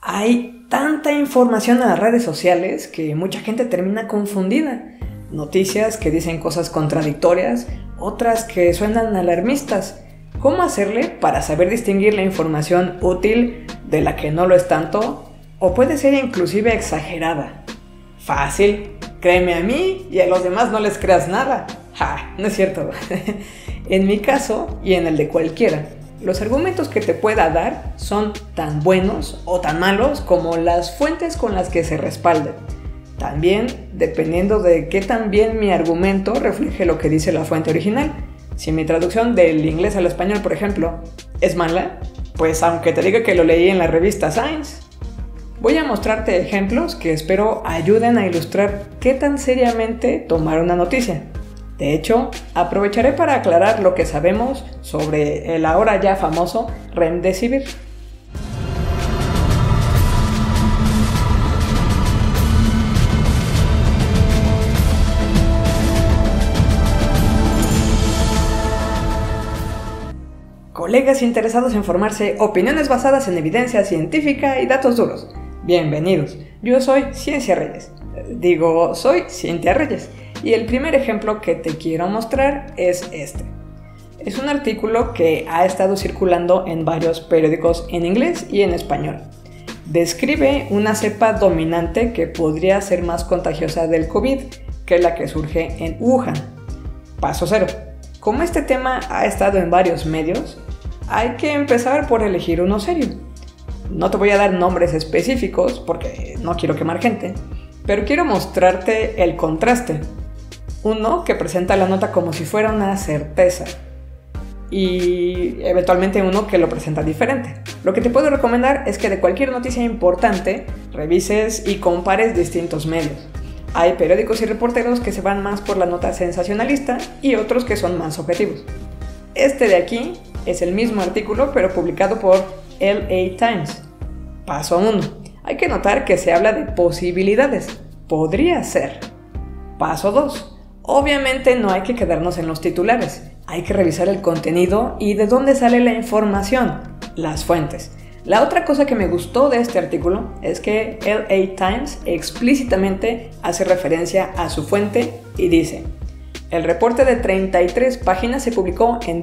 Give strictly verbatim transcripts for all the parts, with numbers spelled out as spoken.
Hay tanta información en las redes sociales que mucha gente termina confundida. Noticias que dicen cosas contradictorias, otras que suenan alarmistas. ¿Cómo hacerle para saber distinguir la información útil de la que no lo es tanto? O puede ser inclusive exagerada. Fácil, créeme a mí y a los demás no les creas nada. Ja, no es cierto. En mi caso y en el de cualquiera, los argumentos que te pueda dar son tan buenos o tan malos como las fuentes con las que se respalden. También dependiendo de qué tan bien mi argumento refleje lo que dice la fuente original. Si mi traducción del inglés al español, por ejemplo, es mala, pues aunque te diga que lo leí en la revista Science, voy a mostrarte ejemplos que espero ayuden a ilustrar qué tan seriamente tomar una noticia. De hecho, aprovecharé para aclarar lo que sabemos sobre el ahora ya famoso Remdesivir. Colegas interesados en formarse, opiniones basadas en evidencia científica y datos duros. Bienvenidos, yo soy Ciencia Reyes. Digo, soy Cintia Reyes. Y el primer ejemplo que te quiero mostrar es este. Es un artículo que ha estado circulando en varios periódicos en inglés y en español. Describe una cepa dominante que podría ser más contagiosa del COVID que la que surge en Wuhan. Paso cero. Como este tema ha estado en varios medios, hay que empezar por elegir uno serio. No te voy a dar nombres específicos porque no quiero quemar gente, pero quiero mostrarte el contraste. Uno que presenta la nota como si fuera una certeza y eventualmente uno que lo presenta diferente. Lo que te puedo recomendar es que de cualquier noticia importante revises y compares distintos medios. Hay periódicos y reporteros que se van más por la nota sensacionalista y otros que son más objetivos. Este de aquí es el mismo artículo pero publicado por L A Times. Paso uno. Hay que notar que se habla de posibilidades. Podría ser. Paso dos. Obviamente no hay que quedarnos en los titulares. Hay que revisar el contenido y de dónde sale la información, las fuentes. La otra cosa que me gustó de este artículo es que L A Times explícitamente hace referencia a su fuente y dice: el reporte de treinta y tres páginas se publicó en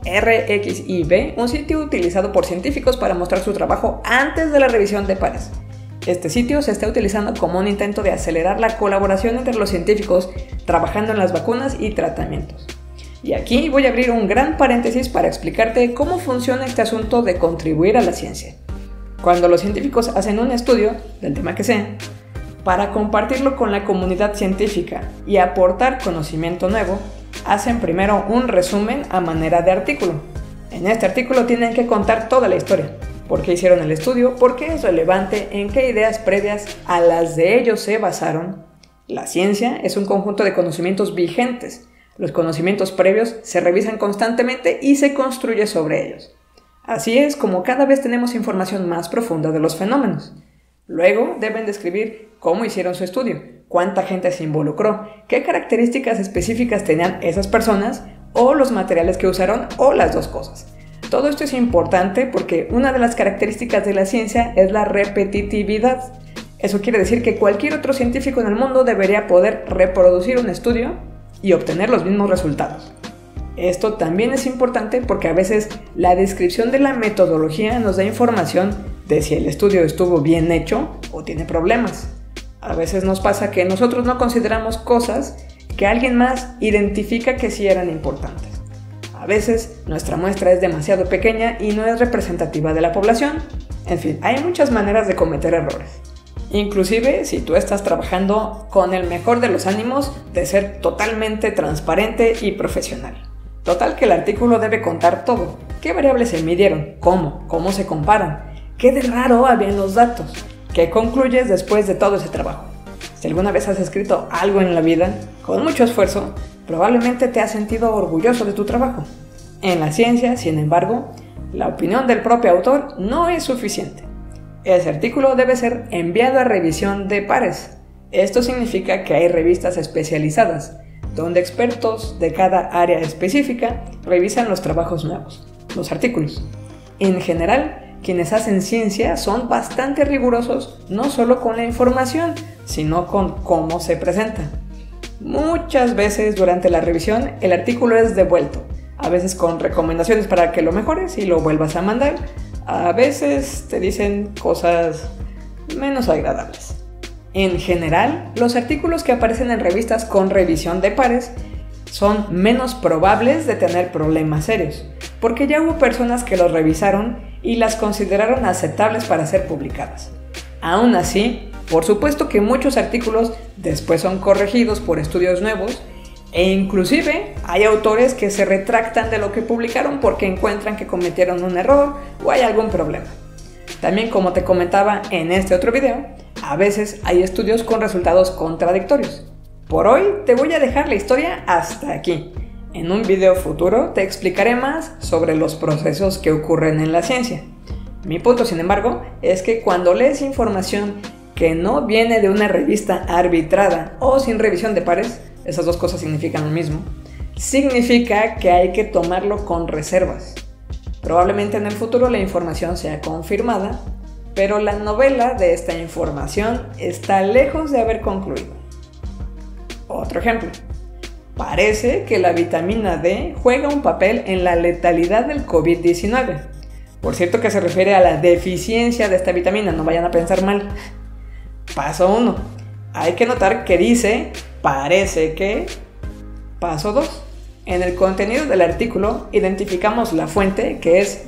bioRxiv, un sitio utilizado por científicos para mostrar su trabajo antes de la revisión de pares. Este sitio se está utilizando como un intento de acelerar la colaboración entre los científicos trabajando en las vacunas y tratamientos. Y aquí voy a abrir un gran paréntesis para explicarte cómo funciona este asunto de contribuir a la ciencia. Cuando los científicos hacen un estudio, del tema que sea, para compartirlo con la comunidad científica y aportar conocimiento nuevo, hacen primero un resumen a manera de artículo. En este artículo tienen que contar toda la historia. ¿Por qué hicieron el estudio? ¿Por qué es relevante? ¿En qué ideas previas a las de ellos se basaron? La ciencia es un conjunto de conocimientos vigentes. Los conocimientos previos se revisan constantemente y se construye sobre ellos. Así es como cada vez tenemos información más profunda de los fenómenos. Luego deben describir cómo hicieron su estudio, cuánta gente se involucró, qué características específicas tenían esas personas o los materiales que usaron o las dos cosas. Todo esto es importante porque una de las características de la ciencia es la repetitividad. Eso quiere decir que cualquier otro científico en el mundo debería poder reproducir un estudio y obtener los mismos resultados. Esto también es importante porque a veces la descripción de la metodología nos da información de si el estudio estuvo bien hecho o tiene problemas. A veces nos pasa que nosotros no consideramos cosas que alguien más identifica que sí eran importantes. A veces nuestra muestra es demasiado pequeña y no es representativa de la población. En fin, hay muchas maneras de cometer errores. Inclusive si tú estás trabajando con el mejor de los ánimos de ser totalmente transparente y profesional. Total que el artículo debe contar todo. ¿Qué variables se midieron? ¿Cómo? ¿Cómo se comparan? ¿Qué de raro había en los datos? ¿Qué concluyes después de todo ese trabajo? Si alguna vez has escrito algo en la vida, con mucho esfuerzo, probablemente te has sentido orgulloso de tu trabajo. En la ciencia, sin embargo, la opinión del propio autor no es suficiente. Ese artículo debe ser enviado a revisión de pares. Esto significa que hay revistas especializadas, donde expertos de cada área específica revisan los trabajos nuevos, los artículos. En general, quienes hacen ciencia son bastante rigurosos, no solo con la información, sino con cómo se presenta. Muchas veces durante la revisión el artículo es devuelto, a veces con recomendaciones para que lo mejores y lo vuelvas a mandar, a veces te dicen cosas menos agradables. En general, los artículos que aparecen en revistas con revisión de pares son menos probables de tener problemas serios, porque ya hubo personas que los revisaron y las consideraron aceptables para ser publicadas. Aún así, por supuesto que muchos artículos después son corregidos por estudios nuevos e inclusive hay autores que se retractan de lo que publicaron porque encuentran que cometieron un error o hay algún problema. También, como te comentaba en este otro video, a veces hay estudios con resultados contradictorios. Por hoy te voy a dejar la historia hasta aquí. En un video futuro te explicaré más sobre los procesos que ocurren en la ciencia. Mi punto, sin embargo, es que cuando lees información que no viene de una revista arbitrada o sin revisión de pares, esas dos cosas significan lo mismo, significa que hay que tomarlo con reservas. Probablemente en el futuro la información sea confirmada, pero la novela de esta información está lejos de haber concluido. Otro ejemplo. Parece que la vitamina D juega un papel en la letalidad del COVID diecinueve. Por cierto que se refiere a la deficiencia de esta vitamina, no vayan a pensar mal. Paso uno. Hay que notar que dice, parece que... Paso dos. En el contenido del artículo identificamos la fuente, que es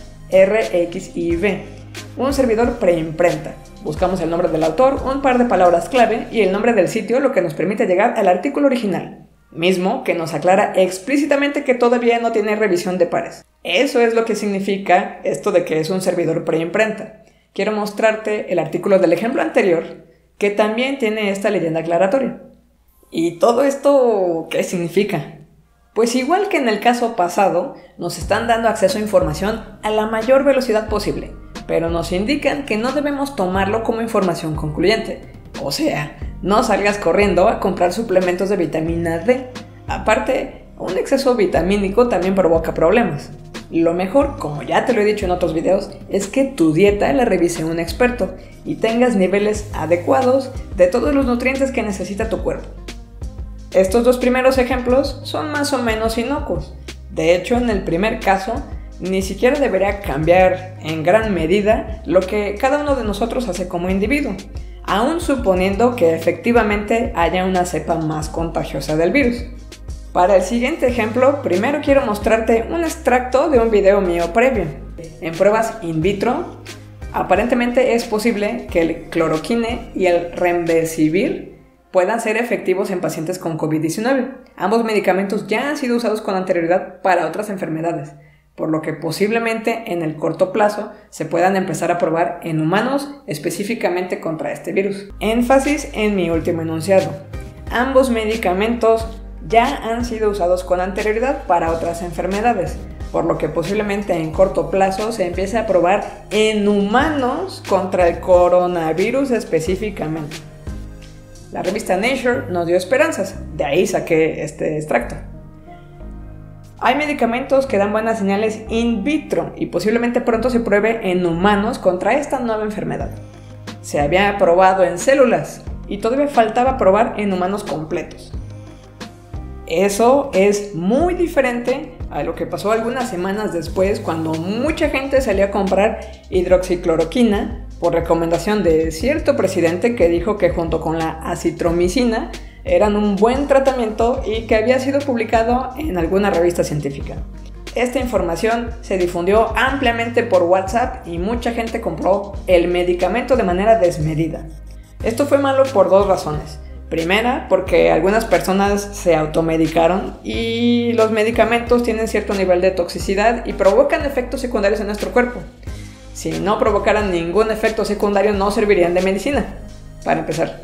medRxiv, un servidor preimprenta. Buscamos el nombre del autor, un par de palabras clave y el nombre del sitio, lo que nos permite llegar al artículo original, mismo que nos aclara explícitamente que todavía no tiene revisión de pares. Eso es lo que significa esto de que es un servidor preimprenta. Quiero mostrarte el artículo del ejemplo anterior, que también tiene esta leyenda aclaratoria. ¿Y todo esto qué significa? Pues igual que en el caso pasado, nos están dando acceso a información a la mayor velocidad posible, pero nos indican que no debemos tomarlo como información concluyente. O sea, no salgas corriendo a comprar suplementos de vitamina D. Aparte, un exceso vitamínico también provoca problemas. Lo mejor, como ya te lo he dicho en otros videos, es que tu dieta la revise un experto y tengas niveles adecuados de todos los nutrientes que necesita tu cuerpo. Estos dos primeros ejemplos son más o menos inocuos. De hecho, en el primer caso, ni siquiera debería cambiar en gran medida lo que cada uno de nosotros hace como individuo, aún suponiendo que efectivamente haya una cepa más contagiosa del virus. Para el siguiente ejemplo, primero quiero mostrarte un extracto de un video mío previo. En pruebas in vitro, aparentemente es posible que el cloroquine y el remdesivir puedan ser efectivos en pacientes con COVID diecinueve. Ambos medicamentos ya han sido usados con anterioridad para otras enfermedades, por lo que posiblemente en el corto plazo se puedan empezar a probar en humanos específicamente contra este virus. Énfasis en mi último enunciado. Ambos medicamentos ya han sido usados con anterioridad para otras enfermedades, por lo que posiblemente en corto plazo se empiece a probar en humanos contra el coronavirus específicamente. La revista Nature nos dio esperanzas, de ahí saqué este extracto. Hay medicamentos que dan buenas señales in vitro y posiblemente pronto se pruebe en humanos contra esta nueva enfermedad. Se había probado en células y todavía faltaba probar en humanos completos. Eso es muy diferente a lo que pasó algunas semanas después, cuando mucha gente salió a comprar hidroxicloroquina por recomendación de cierto presidente que dijo que junto con la acitromicina eran un buen tratamiento y que había sido publicado en alguna revista científica. Esta información se difundió ampliamente por WhatsApp y mucha gente compró el medicamento de manera desmedida. Esto fue malo por dos razones. Primera, porque algunas personas se automedicaron y los medicamentos tienen cierto nivel de toxicidad y provocan efectos secundarios en nuestro cuerpo. Si no provocaran ningún efecto secundario, no servirían de medicina, para empezar.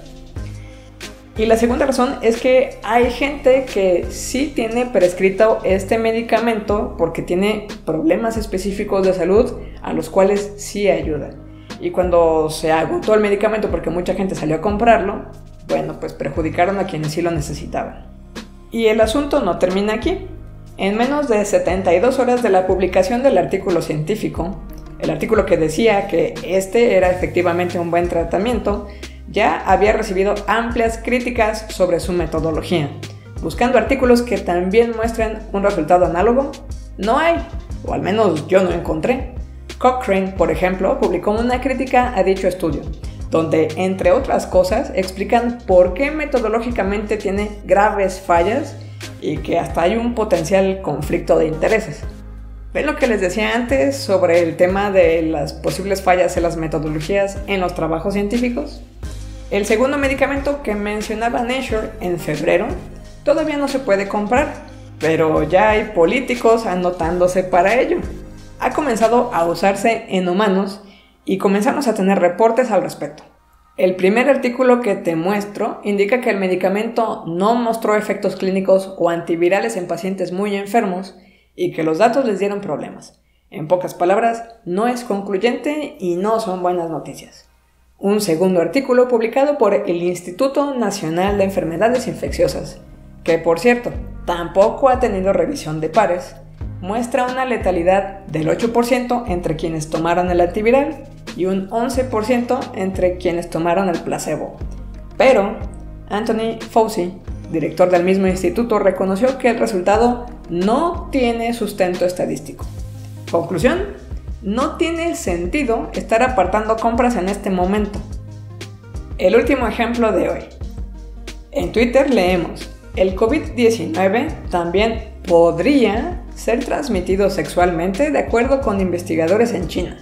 Y la segunda razón es que hay gente que sí tiene prescrito este medicamento porque tiene problemas específicos de salud a los cuales sí ayuda. Y cuando se agotó el medicamento porque mucha gente salió a comprarlo, bueno, pues perjudicaron a quienes sí lo necesitaban. Y el asunto no termina aquí. En menos de setenta y dos horas de la publicación del artículo científico, el artículo que decía que este era efectivamente un buen tratamiento, ya había recibido amplias críticas sobre su metodología. Buscando artículos que también muestren un resultado análogo, no hay, o al menos yo no encontré. Cochrane, por ejemplo, publicó una crítica a dicho estudio, donde, entre otras cosas, explican por qué metodológicamente tiene graves fallas y que hasta hay un potencial conflicto de intereses. ¿Ven lo que les decía antes sobre el tema de las posibles fallas en las metodologías en los trabajos científicos? El segundo medicamento que mencionaba Nature en febrero todavía no se puede comprar, pero ya hay políticos anotándose para ello. Ha comenzado a usarse en humanos y comenzamos a tener reportes al respecto. El primer artículo que te muestro indica que el medicamento no mostró efectos clínicos o antivirales en pacientes muy enfermos y que los datos les dieron problemas. En pocas palabras, no es concluyente y no son buenas noticias. Un segundo artículo publicado por el Instituto Nacional de Enfermedades Infecciosas, que por cierto, tampoco ha tenido revisión de pares, muestra una letalidad del ocho por ciento entre quienes tomaron el antiviral y un once por ciento entre quienes tomaron el placebo. Pero Anthony Fauci, director del mismo instituto, reconoció que el resultado no tiene sustento estadístico. Conclusión: no tiene sentido estar apartando compras en este momento. El último ejemplo de hoy. En Twitter leemos: el COVID diecinueve también podría ser transmitido sexualmente de acuerdo con investigadores en China.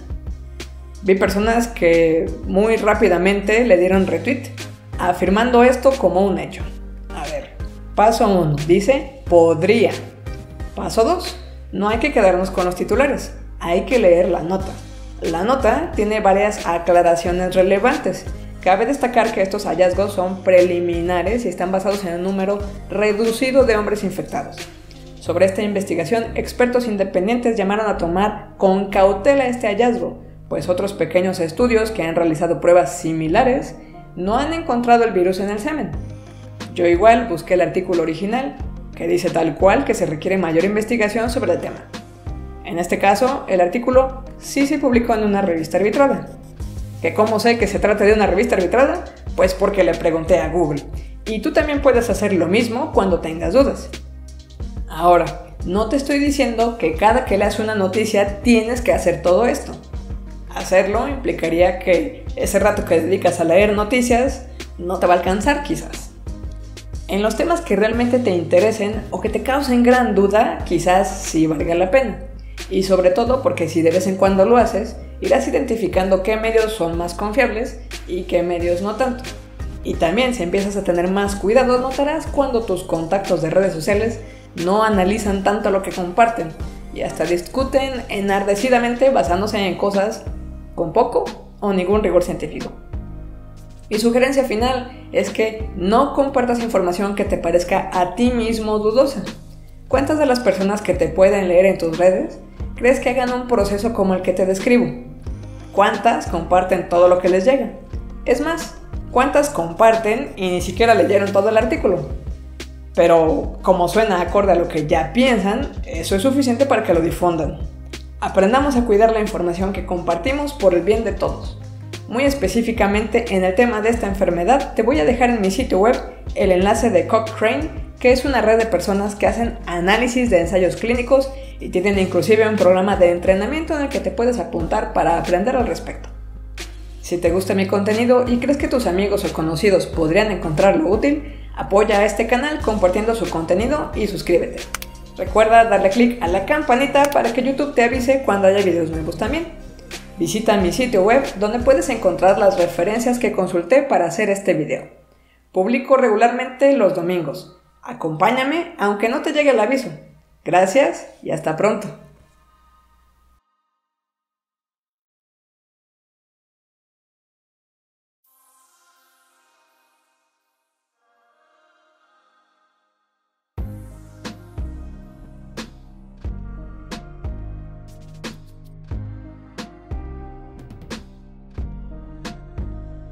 Vi personas que muy rápidamente le dieron retweet, afirmando esto como un hecho. A ver, paso uno, dice podría. Paso dos, no hay que quedarnos con los titulares, hay que leer la nota. La nota tiene varias aclaraciones relevantes. Cabe destacar que estos hallazgos son preliminares y están basados en un número reducido de hombres infectados. Sobre esta investigación, expertos independientes llamaron a tomar con cautela este hallazgo, pues otros pequeños estudios que han realizado pruebas similares no han encontrado el virus en el semen. Yo igual busqué el artículo original, que dice tal cual que se requiere mayor investigación sobre el tema. En este caso, el artículo sí se publicó en una revista arbitrada. ¿Que cómo sé que se trata de una revista arbitrada? Pues porque le pregunté a Google. Y tú también puedes hacer lo mismo cuando tengas dudas. Ahora, no te estoy diciendo que cada que leas una noticia tienes que hacer todo esto. Hacerlo implicaría que ese rato que dedicas a leer noticias no te va a alcanzar quizás. En los temas que realmente te interesen o que te causen gran duda, quizás sí valga la pena. Y sobre todo porque si de vez en cuando lo haces, irás identificando qué medios son más confiables y qué medios no tanto. Y también si empiezas a tener más cuidado, notarás cuando tus contactos de redes sociales no analizan tanto lo que comparten y hasta discuten enardecidamente basándose en cosas con poco o ningún rigor científico. Mi sugerencia final es que no compartas información que te parezca a ti mismo dudosa. ¿Cuántas de las personas que te pueden leer en tus redes crees que hagan un proceso como el que te describo? ¿Cuántas comparten todo lo que les llega? Es más, ¿cuántas comparten y ni siquiera leyeron todo el artículo? Pero como suena acorde a lo que ya piensan, eso es suficiente para que lo difundan. Aprendamos a cuidar la información que compartimos por el bien de todos. Muy específicamente en el tema de esta enfermedad, te voy a dejar en mi sitio web el enlace de Cochrane, que es una red de personas que hacen análisis de ensayos clínicos y tienen inclusive un programa de entrenamiento en el que te puedes apuntar para aprender al respecto. Si te gusta mi contenido y crees que tus amigos o conocidos podrían encontrarlo útil, apoya a este canal compartiendo su contenido y suscríbete. Recuerda darle clic a la campanita para que YouTube te avise cuando haya videos nuevos también. Visita mi sitio web donde puedes encontrar las referencias que consulté para hacer este video. Publico regularmente los domingos. Acompáñame aunque no te llegue el aviso. Gracias y hasta pronto.